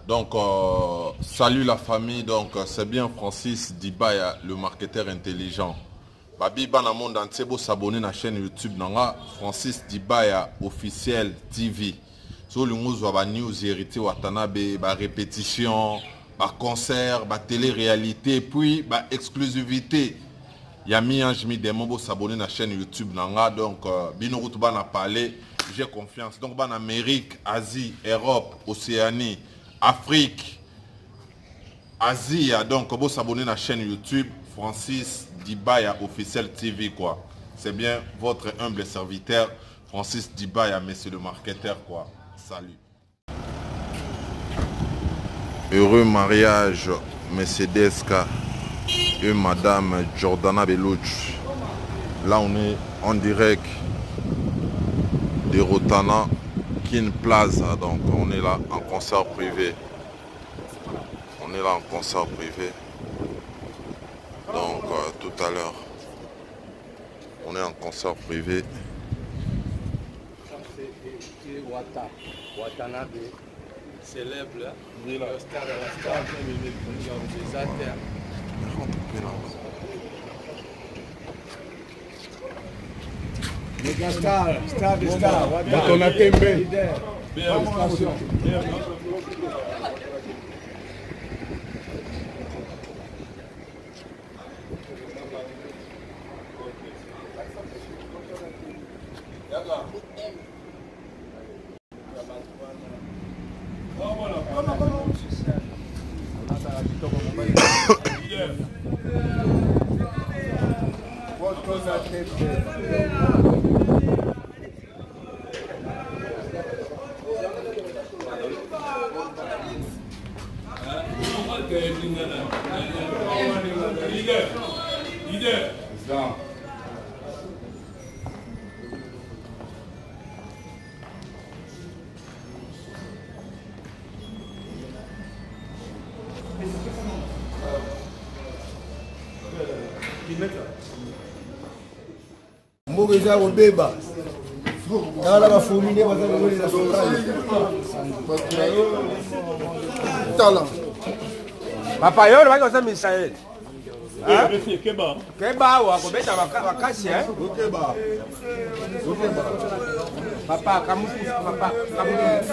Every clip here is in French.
Donc, salut la famille. Donc, c'est bien Francis Dibaya, le marketeur intelligent. Babi dans le monde entier, vous s'abonner à la chaîne YouTube nanga Francis Dibaya officiel TV. Sur le news hérité Watanabe, répétition, concert, télé-réalité, puis exclusivité. Yami Anjmi Demo, vous s'abonner à la chaîne YouTube nanga. Donc, bino routba na parler, j'ai confiance. Donc, en Amérique, Asie, Europe, Océanie, Afrique, Asie, donc vous s'abonner à la chaîne YouTube Francis Dibaya officiel TV quoi. C'est bien votre humble serviteur Francis Dibaya, monsieur le marketeur quoi. Salut. Heureux mariage Mercedes et madame Jordana Bellucci. Là on est en direct de Rotana Kin Plaza, donc on est là en concert privé. On est là en concert privé. Donc tout à l'heure, on est en concert privé. Watanabe, célèbre, le star de la star des artères. Les star des stars, on a Tembe. Mbogeza obeba. Kala ba forminer ba za la soprano. Talent. Papa yo va kosa Misael. Ah, keba. Keba wa ko beta wakasi Keba. Papa kamuku papa kamuku.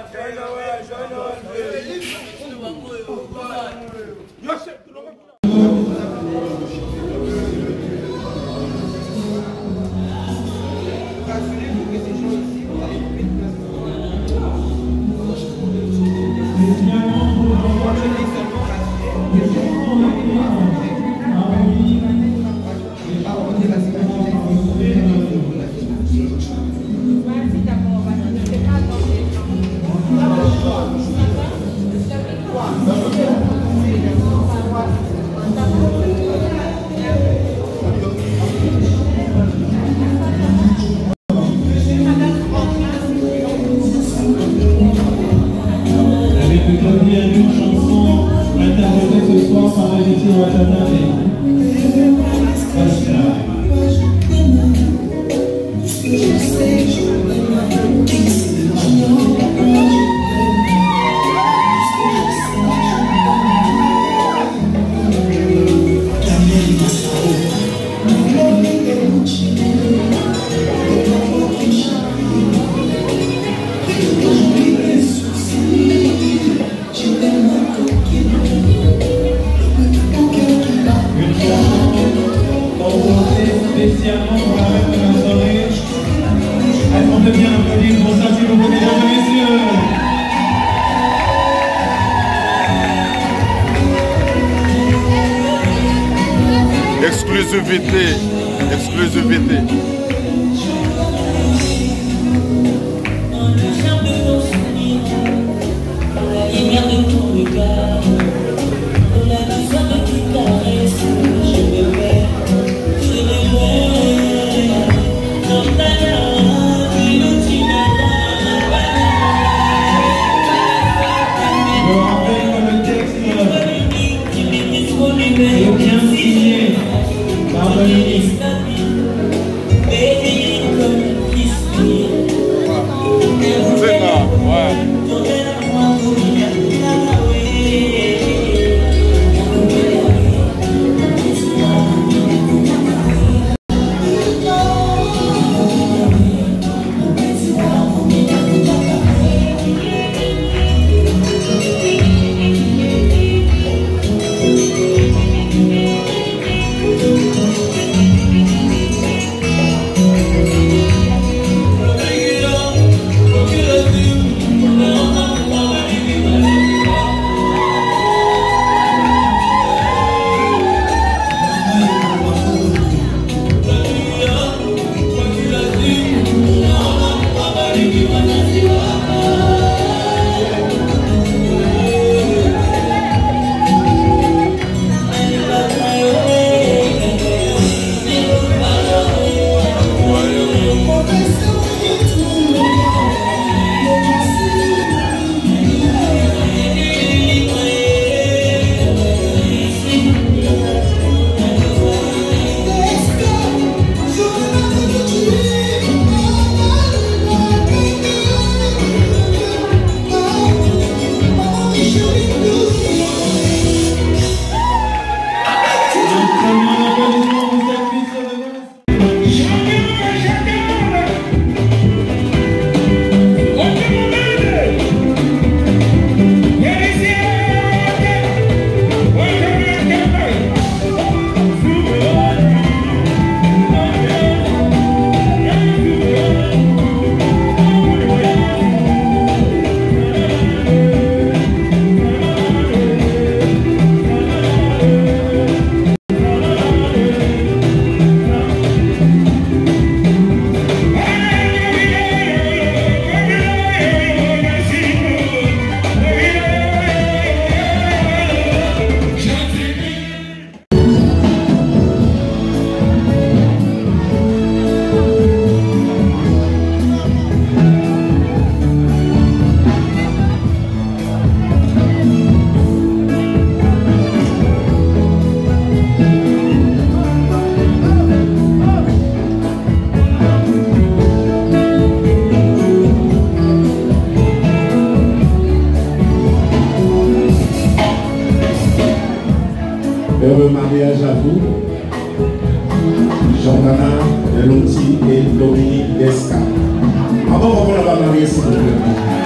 Exclusivité, exclusivité. Bien signé par Dominique. le mariage à vous. Jordana Delonti et Dominique Desca. Avant qu'on va marier, s'il vous plaît.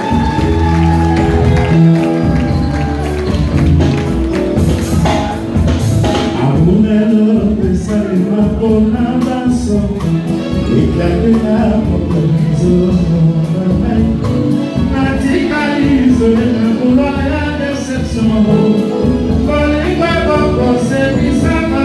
Amunelo pesalima pona baso, ikatena mokozo natika izole na kuloya deception, kolikwa boko sebisama.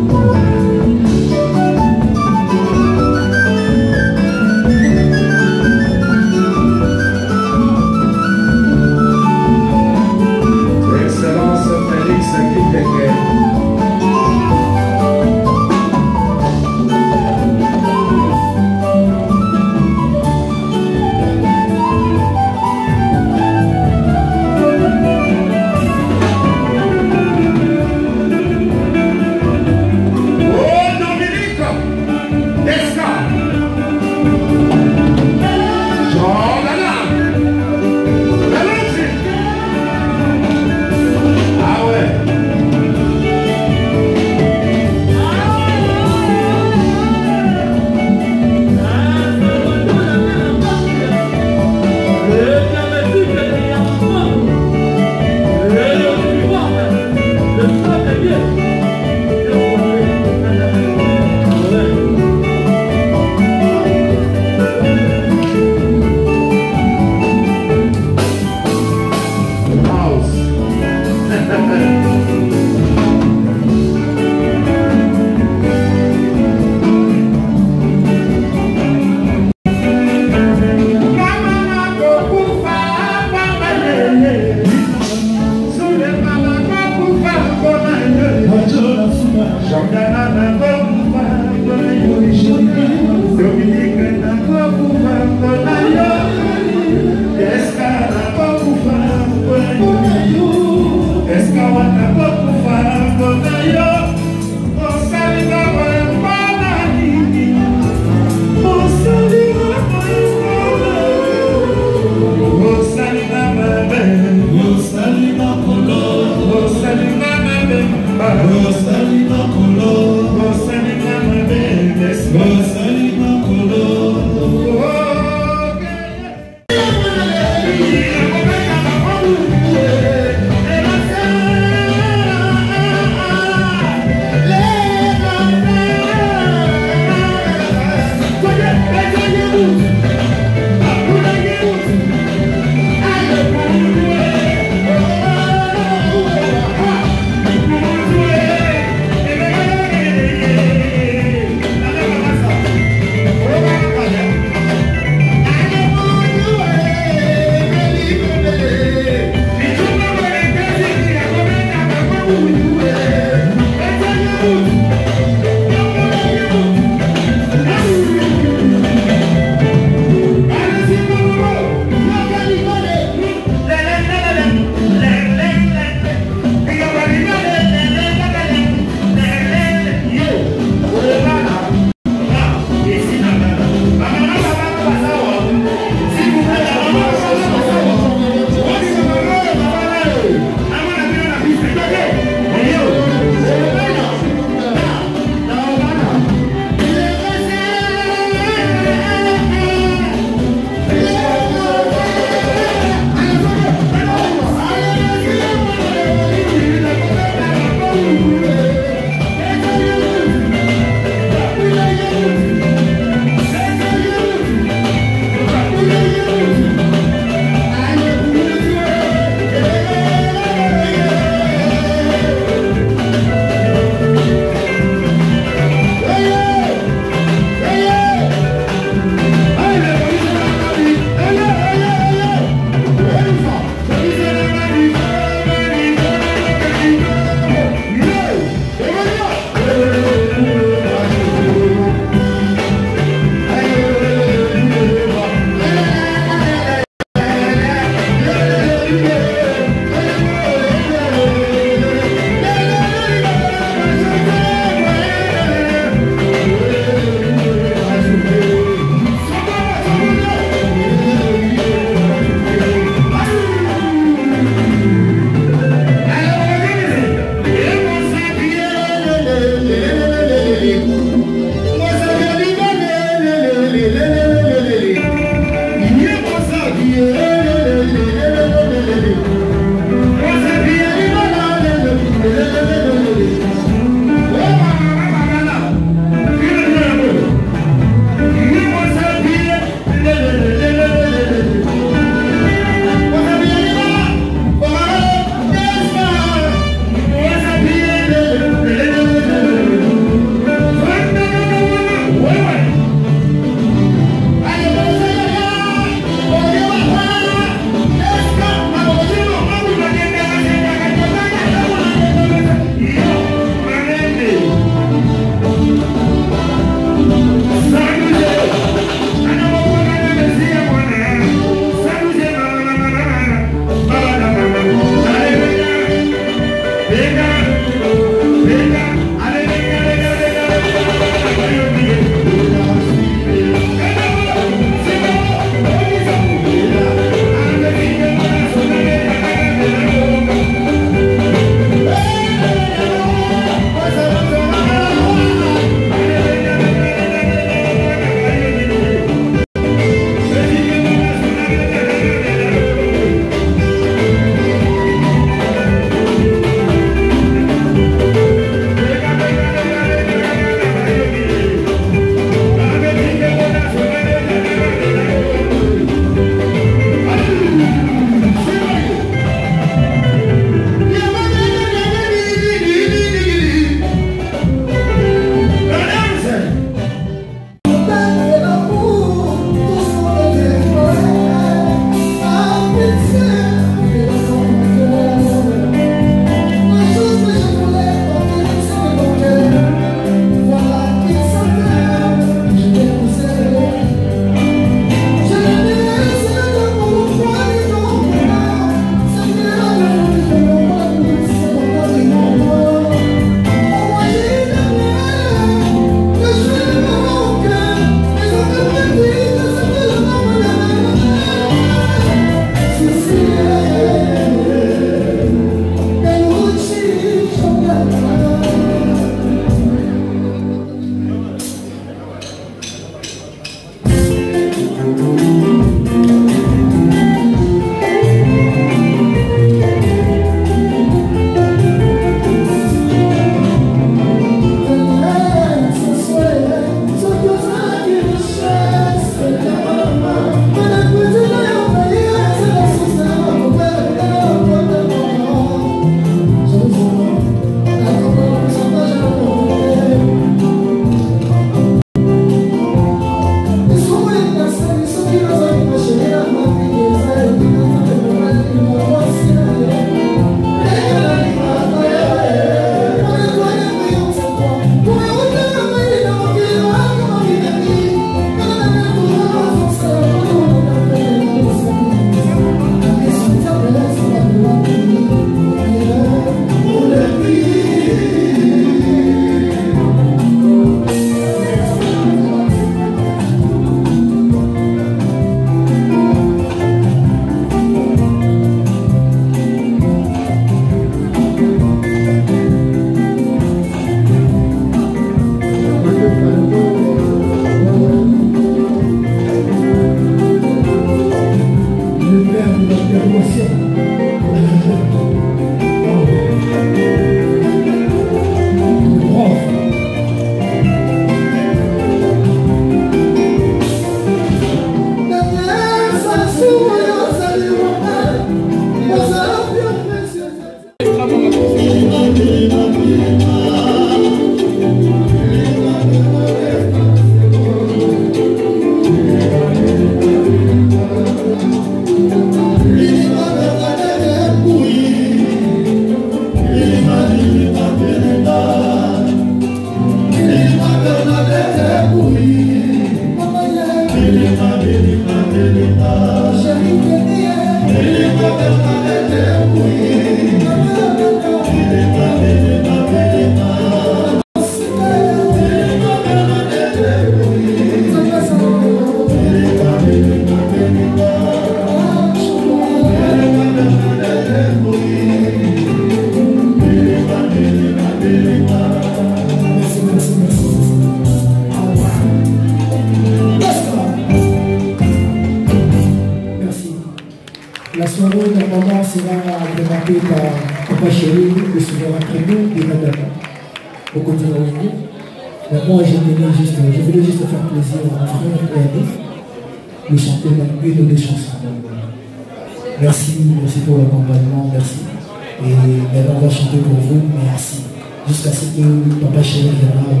La soirée normalement sera présentée par Papa Chéri, le souverain prénom de Madame, au côté de l'Union. Mais moi, je voulais juste faire plaisir à mon frère et ami, le chanter une des chansons. Merci pour l'accompagnement, merci. Et maintenant, on va chanter pour vous, merci. Jusqu'à ce que Papa Chéri viendra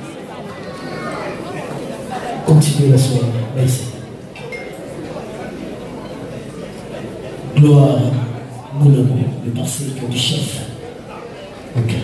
continuer la soirée. Merci. Gloire, nous le passé du chef. Ok.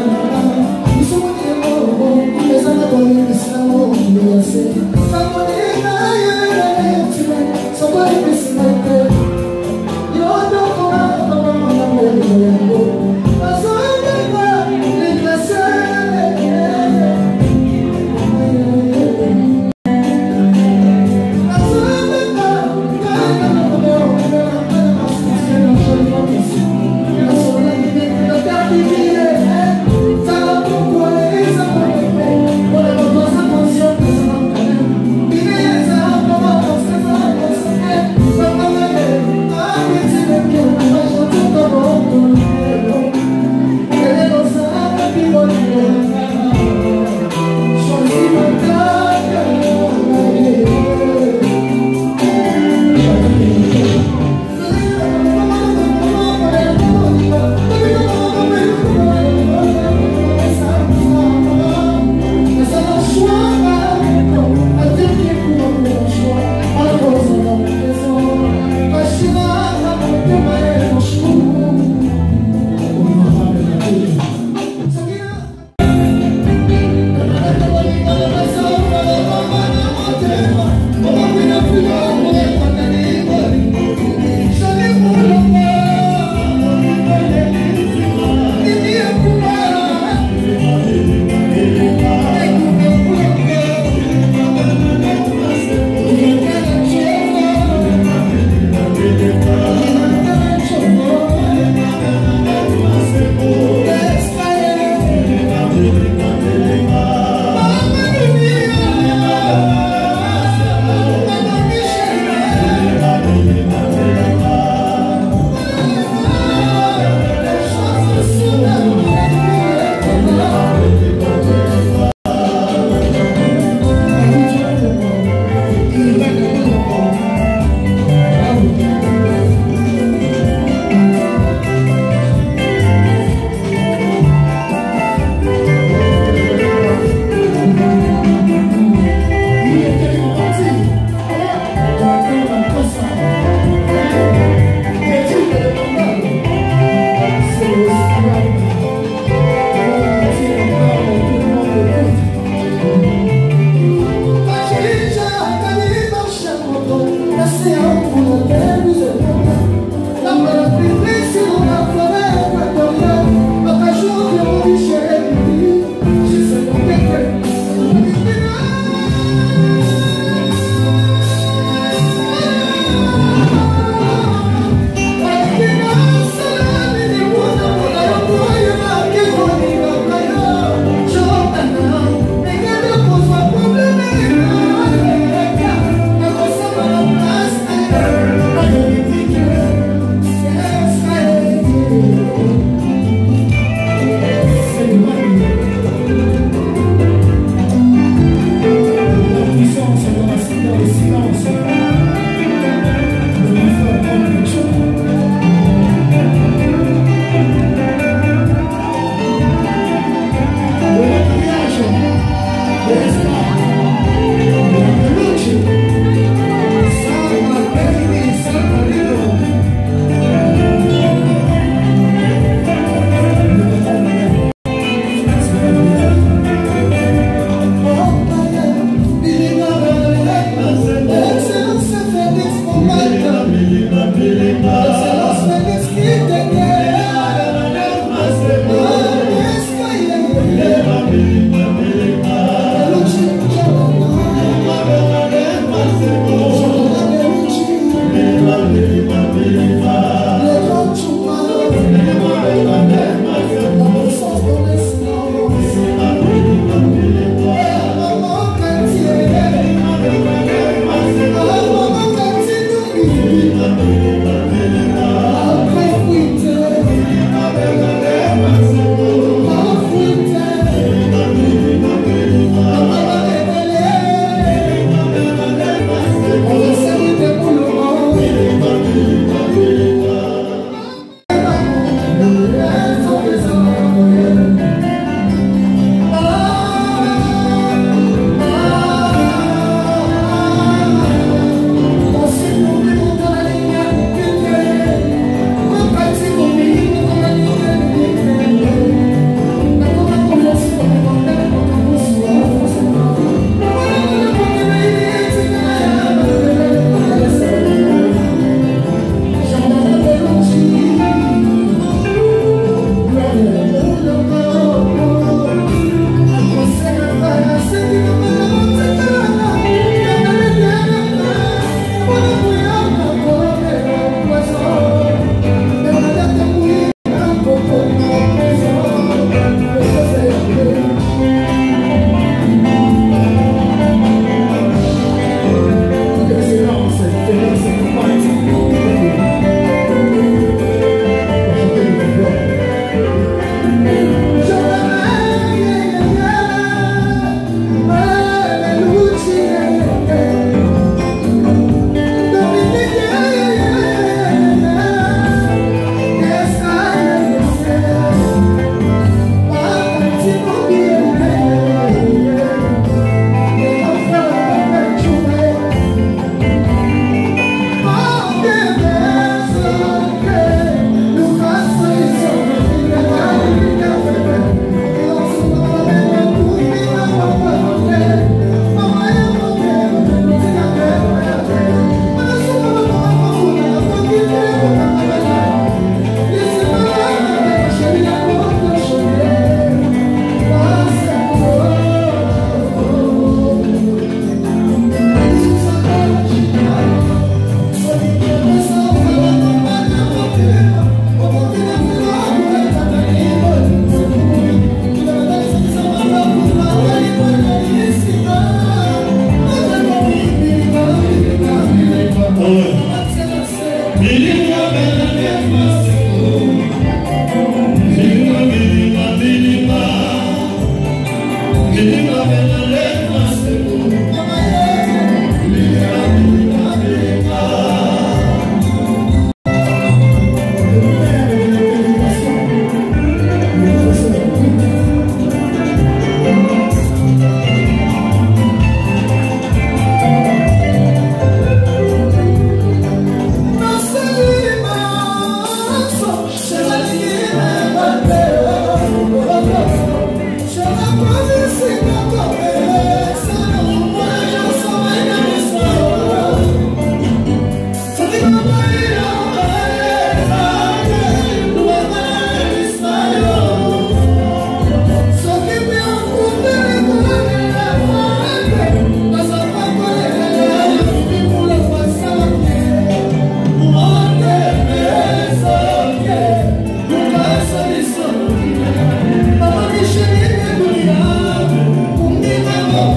Come on in.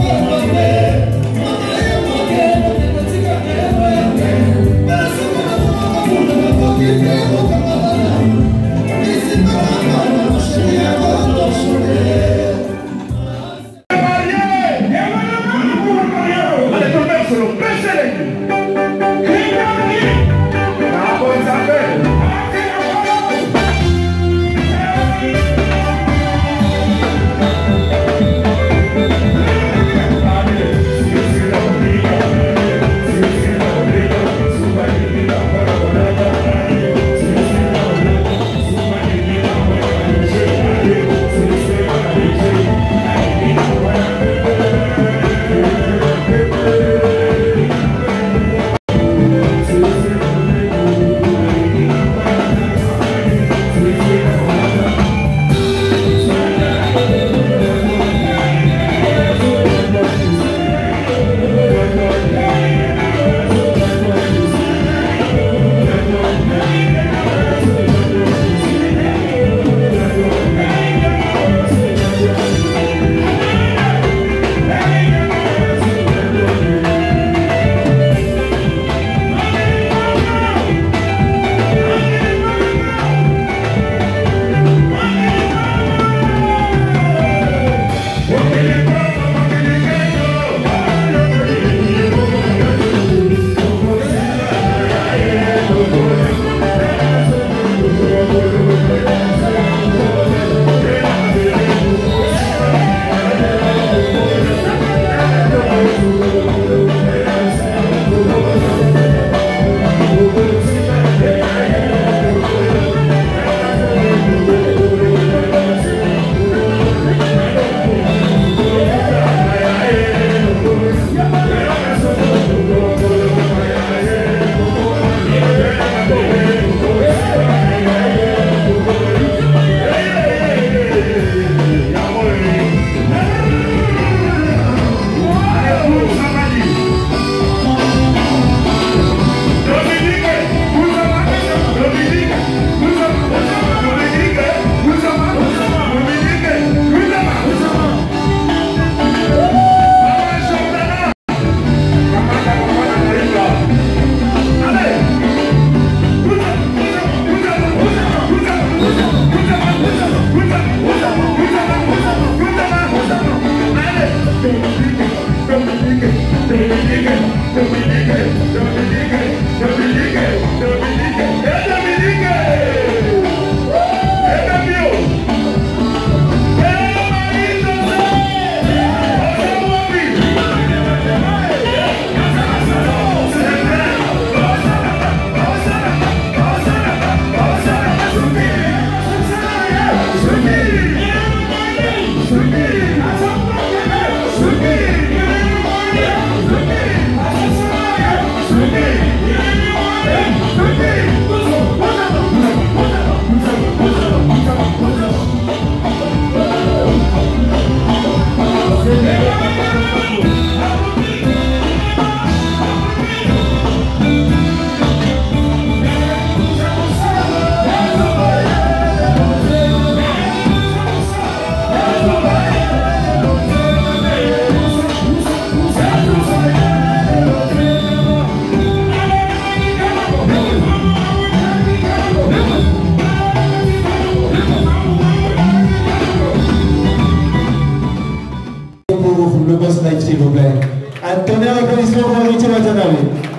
s'il vous plaît. Un tonnerre d'applaudissements pour Henrique Watanabe.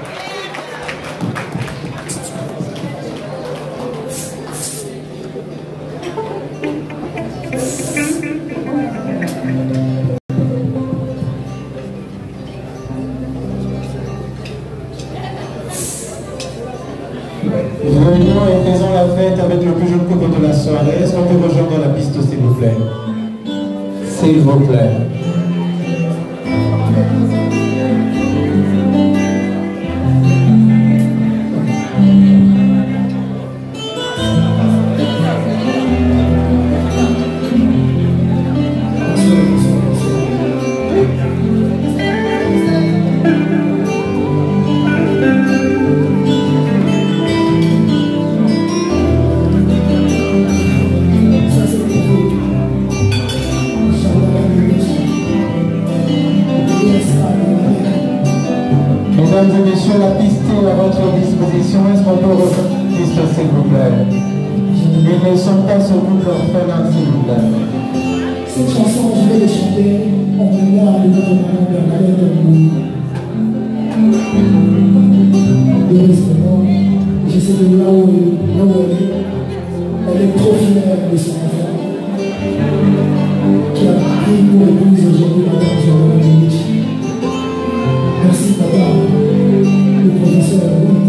Réunion et faisons la fête avec le plus jeune couple de la soirée. Est-ce qu'on peut rejoindre la piste, s'il vous plaît? S'il vous plaît. Ça c'est pour vous. Inch'Allah, Mesdames et messieurs, la piste est à votre disposition. Est-ce qu'on peut refaire la piste, s'il vous plaît? Ils ne sont pas ce groupe orphelin, s'il vous plaît. Cette chanson, je vais la chanter en mémoire de notre maman Bernadette Mou. Heureusement, je sais que là où elle est trop fière de son enfant, qui a pris pour épouse aujourd'hui Madame Joël. Merci papa, le professeur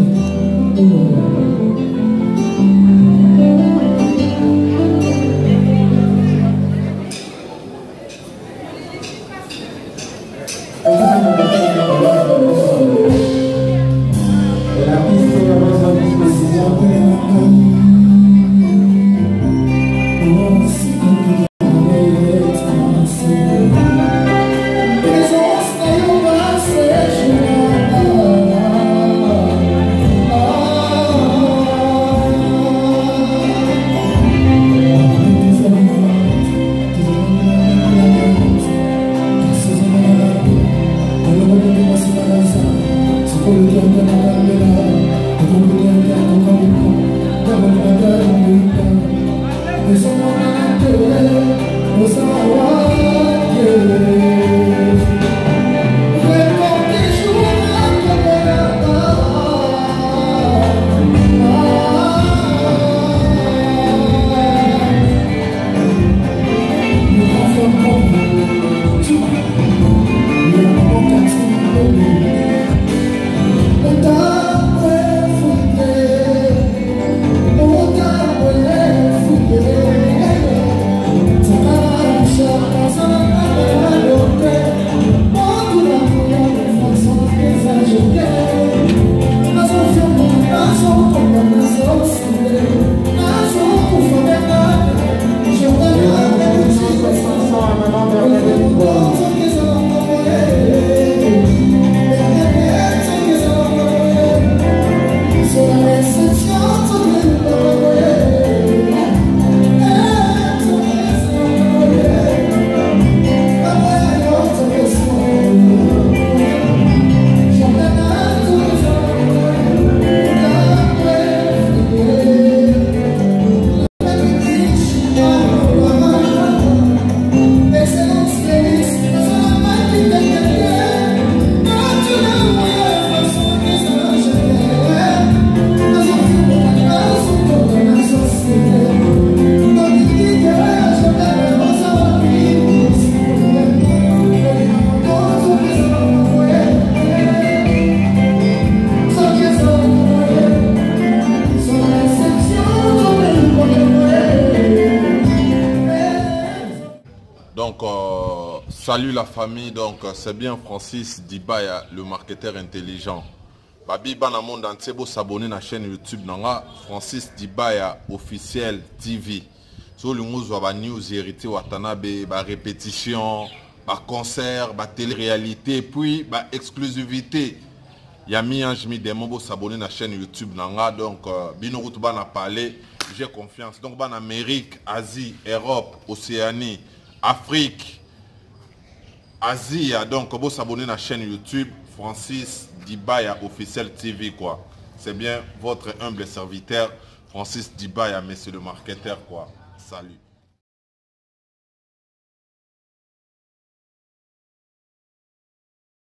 Salut la famille, donc c'est bien Francis Dibaya, le marketeur intelligent. Babi bana monde entier bo s'abonner na chaîne YouTube nanga Francis Dibaya officiel TV. So le ngozo ba news hérité watanabe, ba répétition, ba concert, ba télé-réalité, puis ba exclusivité. Yami Anjmi Demo bo s'abonner na chaîne YouTube nanga donc bino rutuba na parler, j'ai confiance. Donc ban Amérique, Asie, Europe, Océanie, Afrique, Asie, donc vous s'abonner à la chaîne YouTube Francis Dibaya officiel TV quoi. C'est bien votre humble serviteur Francis Dibaya, monsieur le marketeur quoi. Salut.